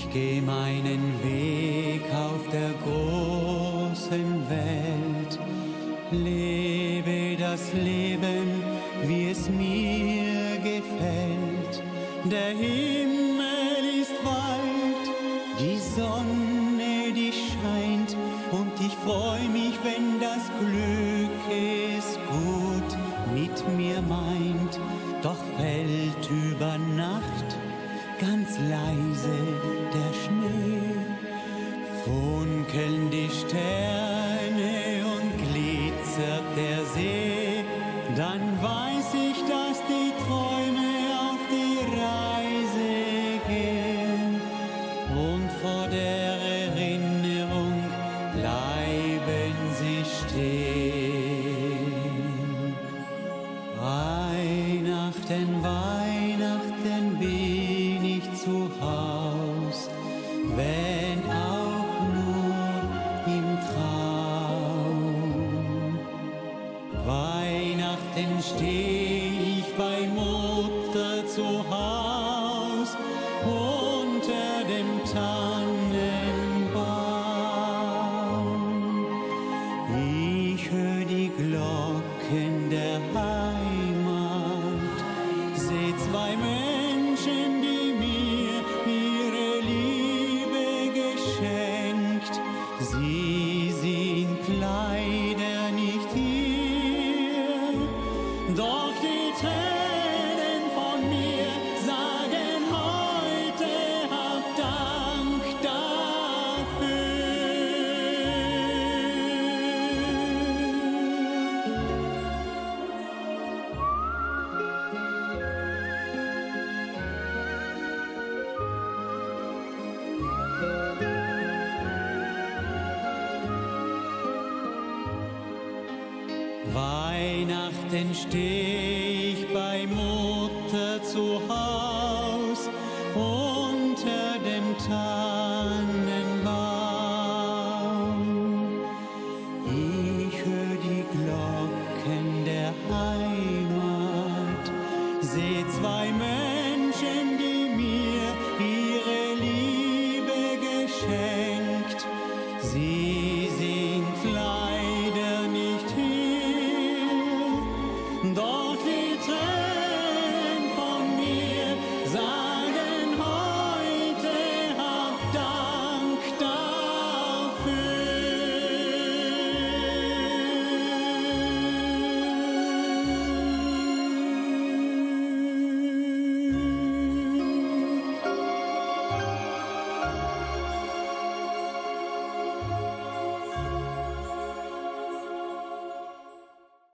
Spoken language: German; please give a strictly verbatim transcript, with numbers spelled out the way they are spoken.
geh meinen Weg auf der großen Welt, lebe das Leben, wie es mir gefällt. Der Himmel ist weit, die Sonne, die scheint, und ich freu mich, wenn das Glück es gut mit mir meint. Doch fällt über Nacht ganz leise der Schnee, funkeln die Sterne und glitzert der See, dann weiß ich, dass die Träume auf die Reise gehen und vor der Erinnerung bleiben sie stehen. Weihnachten, Weihnachten bin ich zu Haus, wenn auch nur im Traum. Weihnachten steh ich bei Mutter zu Haus unter dem Tannenbaum. Ich hör die Glocken der Heimat, seh zwei Menschen, die mir ihre Liebe geschenkt. Sie sind leider nicht hier, doch die Tränen von mir sagen heute hab Dank dafür. Weihnachten steh ich bei Mutter zu Haus unter dem Tannenbaum. Ich hör die Glocken der Heimat, seh zwei Menschen, die mir ihre Liebe geschenkt. Sie